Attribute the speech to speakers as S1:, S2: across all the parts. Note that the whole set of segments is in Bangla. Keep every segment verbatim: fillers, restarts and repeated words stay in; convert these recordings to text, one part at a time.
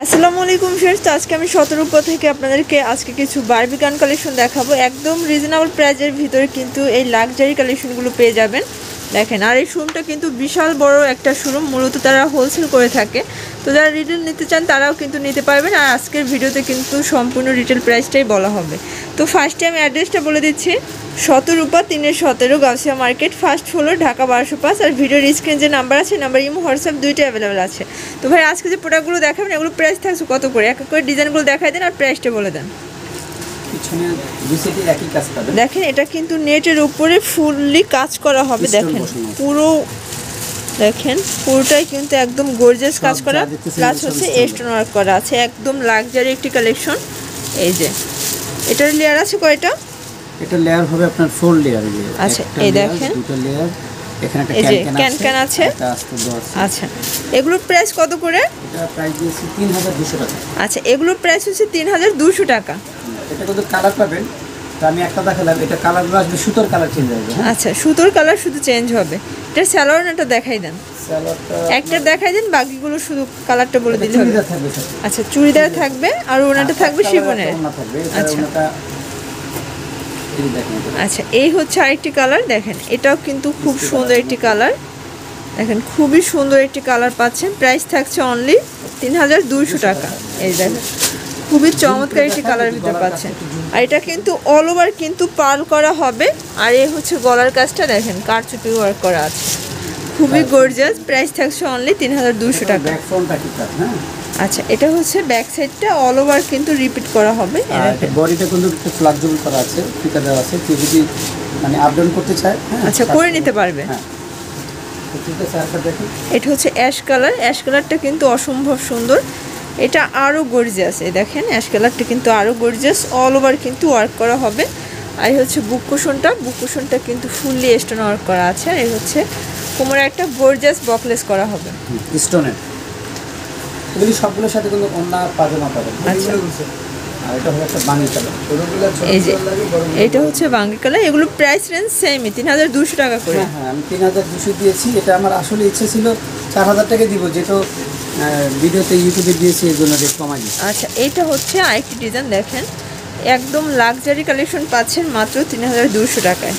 S1: আসসালামু আলাইকুম फ्रेंड्स, তো আজকে আমি শতরূপা থেকে আপনাদেরকে আজকে কিছু বারবি গান কালেকশন দেখাবো। একদম রিজনেবল প্রাইসের ভিতরে কিন্তু এই লাক্সারি কালেকশনগুলো পেয়ে যাবেন। দেখেন, আর এই শোরুমটা কিন্তু বিশাল বড় একটা শোরুম, মূলত তারা হোলসেল করে থাকে। তো যারা রিটেল নিতে চান তারাও কিন্তু নিতে পারবেন। আর আজকের ভিডিওতে কিন্তু সম্পূর্ণ রিটেল প্রাইসটাই বলা হবে। তো ফার্স্টে আমি অ্যাড্রেসটা বলে দিচ্ছি, শতরূপা তিনের সতেরো Gausia market, first floor, Dhaka বারোশো পাঁচ। আর ভিডিওর স্ক্রিন যে নাম্বার আছে, নাম্বার ইমো হোয়াটসঅ্যাপ দুইটা অ্যাভেলেবেল আছে। তো ভাই আজকে যে প্রোডাক্টগুলো দেখাবেন এগুলো প্রাইস থাকছে কত করে? এক এক করে ডিজাইনগুলো দেখাই দেন আর প্রাইসটা বলে দেন। দেখেন, এটা কিন্তু নেটের উপরে ফুললি কাজ করা হবে। দেখেন পুরো, দেখেন পুরোটাই কিন্তু একদম গর্জিয়াস কাজ করা, প্লাস হচ্ছে স্টোন ওয়ার্ক করা আছে। একদম লাক্সারি একটি কালেকশন। এই যে এটার লেয়ার আছে কয়টা?
S2: এটা লেয়ার হবে আপনার ফোর লেয়ার।
S1: আচ্ছা, এই দেখেন
S2: দুটো লেয়ার, এখানে একটা
S1: ক্যান ক্যান আছে, এটা আস্তে দশ। আচ্ছা, এগুলোর প্রাইস কত করে?
S2: এটা প্রাইস দিয়েছি তিন হাজার দুশো টাকা।
S1: আচ্ছা, এগুলোর প্রাইস হচ্ছে তিন হাজার দুশো টাকা।
S2: এটা কত কালার পাবেন? তো আমি একটা দেখালাম, এটা কালারগুলো আসবে সুতোর কালার চেঞ্জ হবে।
S1: আচ্ছা, সুতোর কালার শুধু চেঞ্জ হবে। এটা সালোয়ারটা দেখাই দেন, একটা দেখাই দেন, বাকিগুলো শুধু কালারটা বলে দিলে হবে। আচ্ছা, চুড়িদার থাকবে আর ওনাটা থাকবে শিফনের। আচ্ছা আচ্ছা, এই হচ্ছে আরেকটি কালার। দেখেন, এটাও কিন্তু খুব সুন্দর একটি কালার। দেখেন, খুবই সুন্দর একটি কালার পাচ্ছেন। প্রাইস থাকছে অনলি তিন হাজার দুইশো টাকা। এই দেখেন, খুবই চমৎকার একটি কালারের ভিতরে পাচ্ছেন। আর এটা কিন্তু অল ওভার কিন্তু পার্ল করা হবে। আর এই হচ্ছে গলার কাজটা, দেখেন কারচুপি ওয়ার্ক করা আছে, খুবই গর্জিয়াস। প্রাইস থাকছে অনলি তিন হাজার দুইশো টাকা। আচ্ছা, এটা হচ্ছে ব্যাক সাইডটা অল ওভার কিন্তু রিপিট করা হবে।
S2: বডিটা কিন্তু একটু ফ্লেক্সিবল করা আছে, ফিতা দেওয়া আছে, কেউ যদি মানে আপ ডাউন করতে চায়
S1: আচ্ছা করে নিতে পারবে।
S2: হ্যাঁ, ঠিক আছে। আর দেখুন,
S1: এটা হচ্ছে অ্যাশ কালার। অ্যাশ কালারটা কিন্তু অসম্ভব সুন্দর, এটা আরও গর্জিয়াস। এই দেখেন, অ্যাশ কালারটা কিন্তু আরও গর্জিয়াস, অল ওভার কিন্তু ওয়ার্ক করা হবে। আর এই হচ্ছে বুক কুশনটা, বুক কুশনটা কিন্তু ফুললি স্টোন ওয়ার্ক করা আছে। আর এই হচ্ছে কোমরে একটা গর্জিয়াস বকলেস করা হবে
S2: স্টোনের। এগুলি সবগুলোর সাথে কিন্তু অন্য পাজামা পাবেন।
S1: আচ্ছা,
S2: আর এটা হচ্ছে বাঙ্গি কালার।
S1: এই যে এটা হচ্ছে বাঙ্গি কালার। এগুলো প্রাইস রেঞ্জ সেমই, তিন হাজার দুশো টাকা করে।
S2: হ্যাঁ হ্যাঁ, আমি তিন হাজার দুশো দিয়েছি। এটা আমার আসলে ইচ্ছে ছিল চার হাজার টাকা দিব, যেহেতু ভিডিওতে ইউটিউবে দিয়েছি, এই জন্য রেট কমাই দিয়েছি।
S1: আচ্ছা, এইটা হচ্ছে আরেকটি ডিজাইন। দেখেন, একদম লাক্সারি কালেকশন পাচ্ছেন মাত্র তিন হাজার দুশো টাকায়।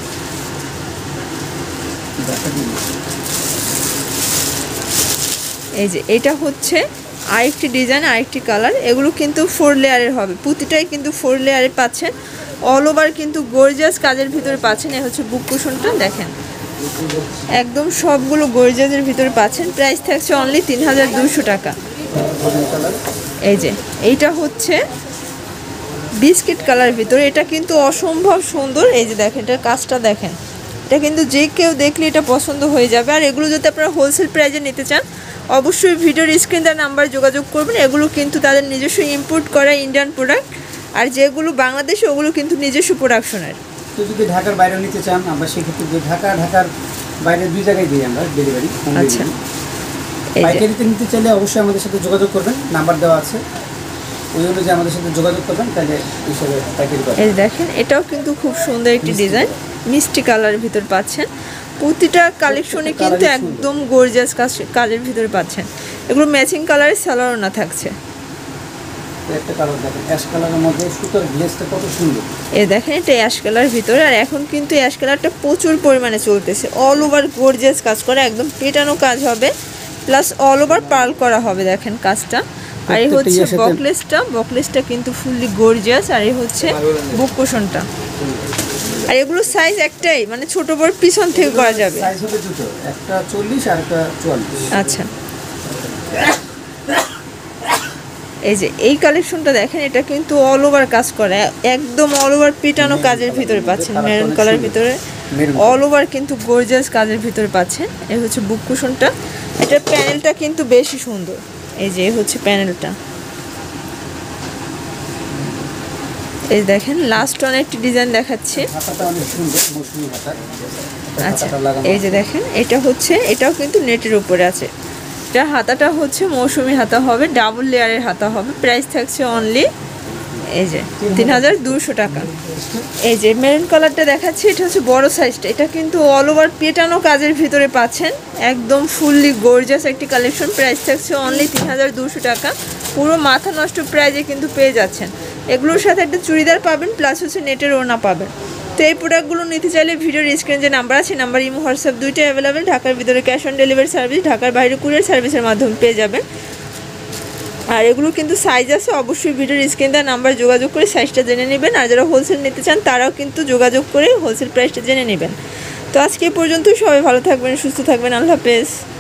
S1: এই যে এটা হচ্ছে আরেকটি ডিজাইন, আরেকটি কালার। এগুলো কিন্তু ফোর লেয়ারের হবে, প্রতিটাই কিন্তু ফোর লেয়ারে পাচ্ছেন। অল ওভার কিন্তু গর্জিয়াস কাজের ভিতরে পাচ্ছেন। এই হচ্ছে বুক কুশনটা, দেখেন একদম সবগুলো গর্জিয়াসের ভিতরে পাচ্ছেন। প্রাইস থাকছে অনলি তিন হাজার দুশো টাকা। এই যে এইটা হচ্ছে বিস্কিট কালার ভিতরে, এটা কিন্তু অসম্ভব সুন্দর। এই যে দেখেন, এটার কাজটা দেখেন, এটা কিন্তু যে কেউ দেখলে এটা পছন্দ হয়ে যাবে। আর এগুলো যদি আপনারা হোলসেল প্রাইসে নিতে চান, অবশ্যই ভিডিওর স্ক্রিন তার নাম্বার যোগাযোগ করবেন। এগুলো কিন্তু তাদের নিজস্ব ইম্পোর্ট করা ইন্ডিয়ান প্রোডাক্ট, আর যেগুলো বাংলাদেশে ওগুলো কিন্তু নিজস্ব প্রোডাকশনের।
S2: তো যদি ঢাকার বাইরে নিতে চান, আমরা সেক্ষেত্রে যে ঢাকা ঢাকার বাইরে দুই জায়গায় দিই আমরা ডেলিভারি।
S1: আচ্ছা,
S2: পাইকারিতে নিতে চাইলে অবশ্যই আমাদের সাথে যোগাযোগ করবেন, নাম্বার দেওয়া আছে, ওই অনুযায়ী আমাদের সাথে যোগাযোগ করবেন, তাহলে হিসেবে পাইকারি পাবেন।
S1: এই দেখেন, এটাও কিন্তু খুব সুন্দর একটি ডিজাইন, মিষ্টি কালারের ভিতর পাচ্ছেন। প্রতিটা কালেকশনে কিন্তু একদম গর্জিয়াস কাজ কাজের ভিতরে পাচ্ছেন। এগুলো ম্যাচিং কালারের সালোয়ার না থাকছে।
S2: একটা কালার দেখেন, অ্যাশ কালারের মধ্যে সুতোর গ্লেজটা কত সুন্দর।
S1: এই দেখেন, এটা অ্যাশ কালারের ভিতরে। আর এখন কিন্তু অ্যাশ কালারটা প্রচুর পরিমাণে চলতেছে। অল ওভার গর্জিয়াস কাজ করা, একদম পেটানো কাজ হবে, প্লাস অল ওভার পার্ল করা হবে। দেখেন কাজটা। আর এই হচ্ছে বকলেসটা, বকলেসটা কিন্তু ফুললি গর্জিয়াস। আর এই হচ্ছে বুক কুশনটা। আর এগুলো সাইজ একটাই, মানে ছোট বড় পিছন থেকে করা যাবে।
S2: সাইজ হবে দুটো, একটা চল্লিশ আর একটা চুয়াল্লিশ।
S1: আচ্ছা, এই যে এই কালেকশনটা দেখেন, এটা কিন্তু অল ওভার কাজ করা, একদম অল ওভার পিটানো কাজের ভিতরে পাচ্ছেন। মেরুন কালার ভিতরে অল ওভার কিন্তু গর্জিয়াস কাজের ভিতরে পাচ্ছেন। এই হচ্ছে বুক কুশনটা। এটার প্যানেলটা কিন্তু বেশি সুন্দর। এই যে এই হচ্ছে প্যানেলটা। এই দেখেন, লাস্ট ওয়ান একটি ডিজাইন দেখাচ্ছি। আচ্ছা, এই যে দেখেন, এটা হচ্ছে, এটাও কিন্তু নেটের উপরে আছে। এটা হাতাটা হচ্ছে মৌসুমি হাতা হবে, ডাবল লেয়ারের হাতা হবে। প্রাইস থাকছে অনলি এই যে তিন হাজার দুশো টাকা। এই যে মেরুন কালারটা দেখাচ্ছি, এটা হচ্ছে বড় সাইজটা। এটা কিন্তু অল ওভার পেটানো কাজের ভিতরে পাচ্ছেন, একদম ফুললি গর্জিয়াস একটি কালেকশন। প্রাইস থাকছে অনলি তিন হাজার দুশো টাকা। পুরো মাথা নষ্ট প্রাইজে কিন্তু পেয়ে যাচ্ছেন। এগুলোর সাথে একটা চুড়িদার পাবেন, প্লাস হচ্ছে নেটের ওড়না পাবেন। তো এই প্রোডাক্টগুলো নিতে চাইলে ভিডিওর স্ক্রিনে যে নাম্বার আছে, নাম্বার ইমো হোয়াটসঅ্যাপ দুইটাই অ্যাভেলেবেল। ঢাকার ভিতরে ক্যাশ অন ডেলিভারি সার্ভিস, ঢাকার বাইরে কুরিয়ার সার্ভিসের মাধ্যমে পেয়ে যাবেন। আর এগুলো কিন্তু সাইজ আছে, অবশ্যই ভিডিওর স্ক্রিনে দেওয়া নাম্বার যোগাযোগ করে সাইজটা জেনে নেবেন। আর যারা হোলসেল নিতে চান তারাও কিন্তু যোগাযোগ করে হোলসেল প্রাইসটা জেনে নেবেন। তো আজকে এই পর্যন্ত, সবাই ভালো থাকবেন, সুস্থ থাকবেন, আল্লাহ হাফেজ।